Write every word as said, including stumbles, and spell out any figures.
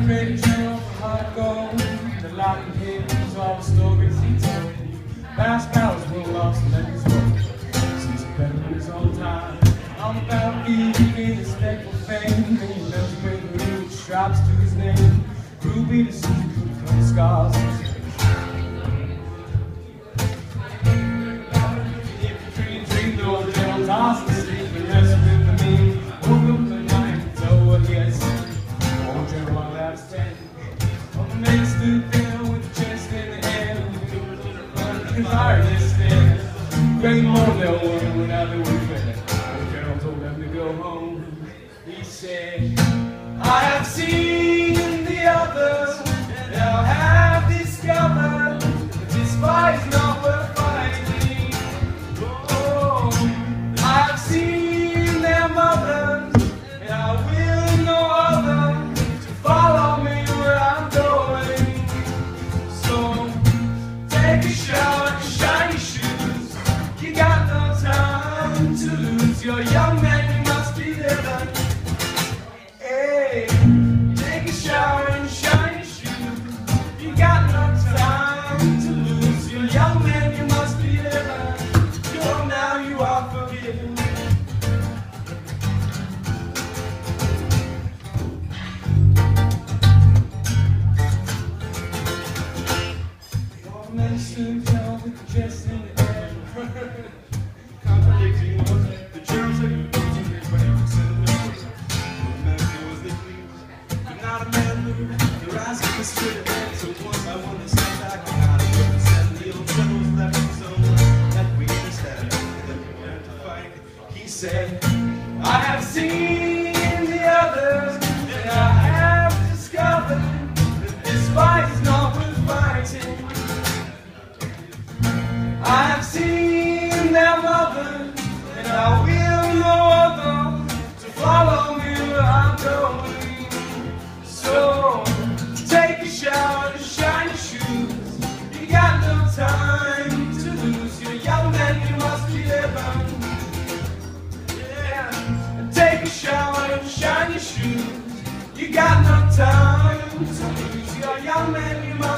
ready to turn off the hot gold. The light and hymns, all the stories he told. Past powers were lost and let us go. Since the better on time. I'm about being in his respectful fame. And he loves me with huge stripes to his name. Ruby the secret from the scars. Infantry and dream, though the general tossed to sleep. And rest with me. Woke up the night and told what he had seen. Oh, General, that's ten. Oh, the man stood there with the chest in the air. His heart is there. Great more than one when I do it. Oh, General told him to go home. He said, I have seen the others, and I have discovered that this fight is not worth fighting. Oh, I have seen their mothers, and I will no other to follow me where I'm going. So take a shower and shine your shoes. You got no time to lose. You're a young man, you must be living. Hey, take a shower and shine your shoes. You got no time to lose. You're a young man, you must be living. You're now, you are forgiven. One man stood down with the chest in the air. Contradicting what the germs of your bones and your brains and the noise. The man was the please, but not a man who your eyes can split it. So one by one they step back and out of what said. The old troubles left him so that we understand that we learn to fight. He said, I have seen the others, and I have discovered that this fight is not worth fighting. I have seen their mothers, and I will no other to follow me where I'm going. So take a shower and shine your shoes. You got no time to lose. You're a young man, you must be living. Yeah. Take a shower and shine your shoes. You got no time to lose. You're a young man, you must